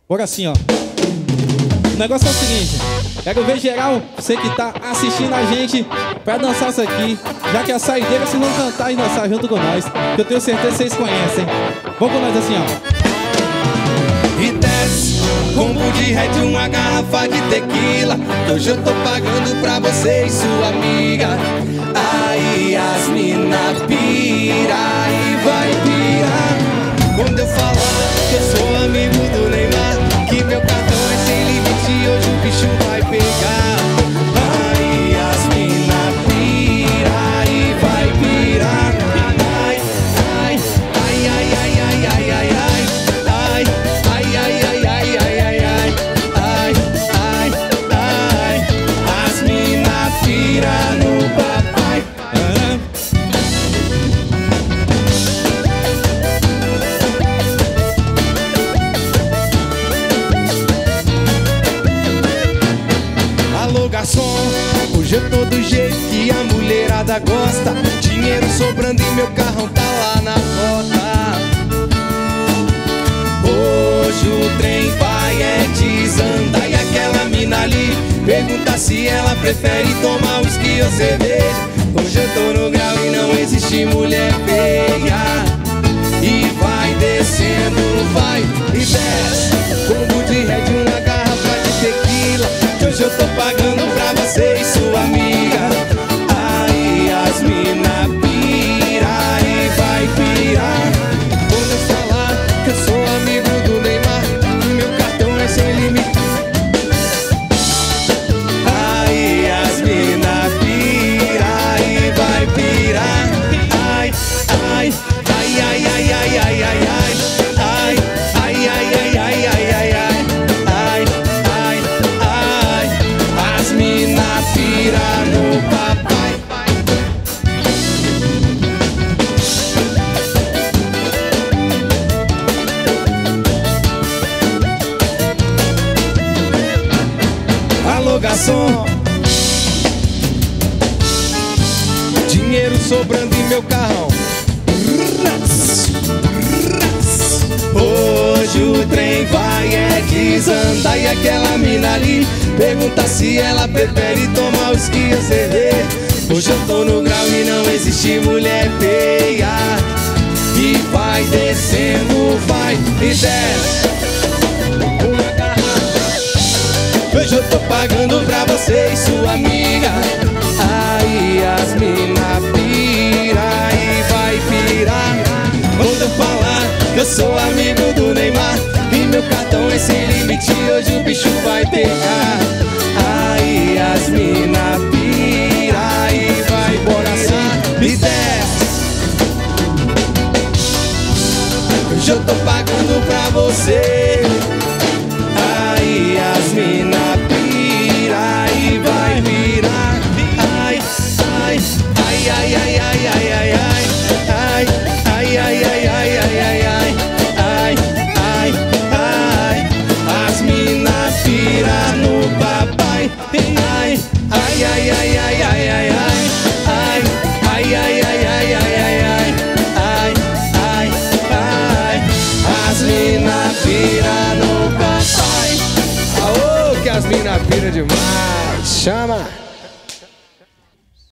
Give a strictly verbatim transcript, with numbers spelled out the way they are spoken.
Bora assim, ó. O negócio é o seguinte: quero ver geral, você que tá assistindo a gente, pra dançar isso aqui. Já que a saideira, se não cantar e dançar junto com nós, que eu tenho certeza que vocês conhecem. Vamos com nós assim, ó. E desce, combo de red, uma garrafa de tequila. Hoje eu tô pagando pra você e sua amiga. Aí as mina pira e vai pirar. Quando eu falar que eu sou amigo do Neymar, que meu cartão é sem limite, hoje o bicho vai pegar. Aí as mina pira e vai pirar. Ai, ai, ai, ai, ai, ai, ai, ai, ai. Ai, ai, ai, ai, ai, ai, ai, ai. Ai, ai, ai. As mina pira no papai. Alô, garçom, hoje eu tô do jeito que a mulherada gosta. Dinheiro sobrando e meu carrão tá lá na rota. Hoje o trem vai é desandar. E aquela mina ali pergunta se ela prefere tomar whisky ou cerveja. Hoje eu tô no grau e não existe mulher feia. E vai descendo, vai e desce. Combo de red, uma garrafa de tequila. Hoje eu tô pagando pra você e sua amiga. Aí as mina pira e vai pirar. Quando eu falar que eu sou amigo do Neymar, meu cartão é sem limite. Aí as mina pira e vai pirar. Ai, ai, ai, ai, ai, ai, ai, ai, ai. Ai, ai, ai, ai, ai, ai, ai, ai. Ai, ai, ai. As mina pira no papai. Alô, garçom, dinheiro sobrando em meu carrão. Hoje o trem vai é desandar. E aquela mina ali pergunta se ela prefere tomar whisky ou cerveja. Hoje eu tô no grau e não existe mulher feia. E vai descendo, vai e desce. Uma garrafa. Hoje eu tô pagando pra você e sua amiga. Aí as mina pira e vai pirar. Quando eu falar que eu sou amigo do Neymar e meu cartão é sem limite, hoje o bicho vai pegar. Aí as mina pira e vai pirar e desce. Hoje eu tô pagando pra você. Aí as mina